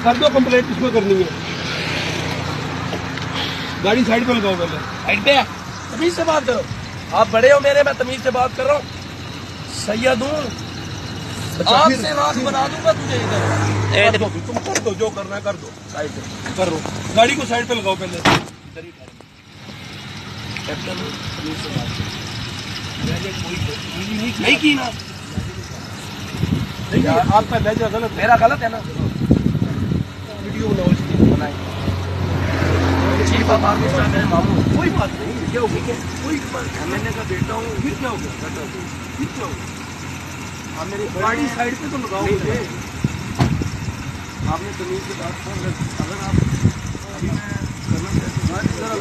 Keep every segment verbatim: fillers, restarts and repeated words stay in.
कर दो कंप्लेंट, किसको करनी है? गाड़ी साइड पे लगाओ पहले। साइड पे तमीज से बात करो, आप बड़े हो मेरे, मैं तमीज से बात कर रहा हूँ। सैयद हूँ, आपसे रात बना दूंगा तुझे इधर। कर दो, तुम कर दो, जो करना है कर दो, साइड पे करो। गाड़ी को साइड पे लगाओ पहले। इधर ही कैप्टन तमीज से बात करो। नहीं की ना, नहीं आपका लहजा गलत, मेरा गलत है ना। वीडियो बनाओ इसकी, बनाए। चीफ ऑफ आर्मी स्टाफ मेरे मामू। कोई बात नहीं, क्या हो गया? कोई बात, मैंने का बेटा हूँ, फिर क्या हो गया? बेटा हूँ, फिर क्या हो गया? आप मेरी गाड़ी साइड पे तो लगाओ। आपने तमीज से बात कर, अगर आप अभी मैं करना चाहती हूँ,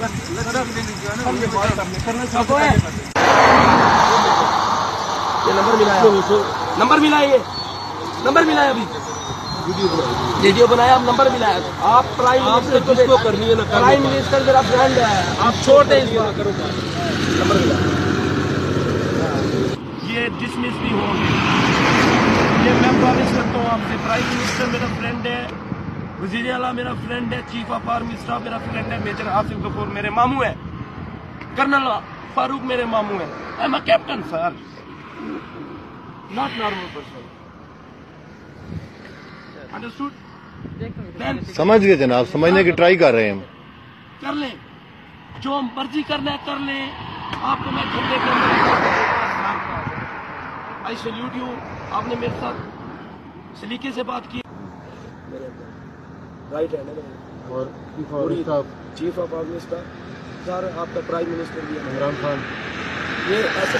करना चाहते हैं। ये नंबर मिला है, नंबर मिला है, ये नंबर मिला है। अभी वीडियो बनाओ, वीडियो बनाया, आप नंबर मिला है। आप प्राइम मिनिस्टर को किसको करनी है ना? प्राइम मिनिस्टर मेरा फ्रेंड है, आप छोड़ दें इसको। करो, नंबर मिला, ये डिसमिस भी हो गए। ये मैं प्रॉमिस करता हूँ आपसे, प्राइम मिनिस्टर मेरा फ्रेंड है, वजीर आला मेरा फ्रेंड है, चीफ ऑफ आर्मी स्टाफ मेरा फ्रेंड है, मेजर आसिफ गफूर मेरे मामू है, कर्नल फारूक मेरे मामू है। I am a captain sir, not normal person. Understood? समझ गए जनाब, समझने की ट्राई कर रहे हैं हम। कर लें जो मर्जी करना है, कर लें। आपको मैं झंडे के अंदर आई सैल्यूट यू। आपने मेरे साथ सलीके से बात की। राइट हैंड है और chief of army staff sir, आपका प्राइम मिनिस्टर भी है इमरान खान। ये ऐसे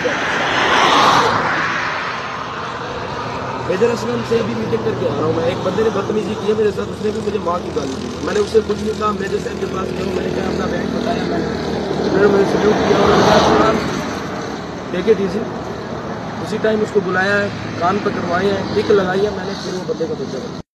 मेजर असलम से अभी मीटिंग करके आ रहा हूँ मैं। एक बंदे ने बदतमीजी की है मेरे साथ, उसने भी मुझे माँ की गाली दी। मैंने उससे कुछ नहीं कहा, मेजर साहब के पास गया, मैंने क्या अपना बैंक बताया, मैंने फिर मैंने सल्यूट किया और टेक इट इजी। उसी टाइम उसको बुलाया है, कान पर करवाए हैं, टिक लगाई है मैंने, फिर वो बंदे को भेजा।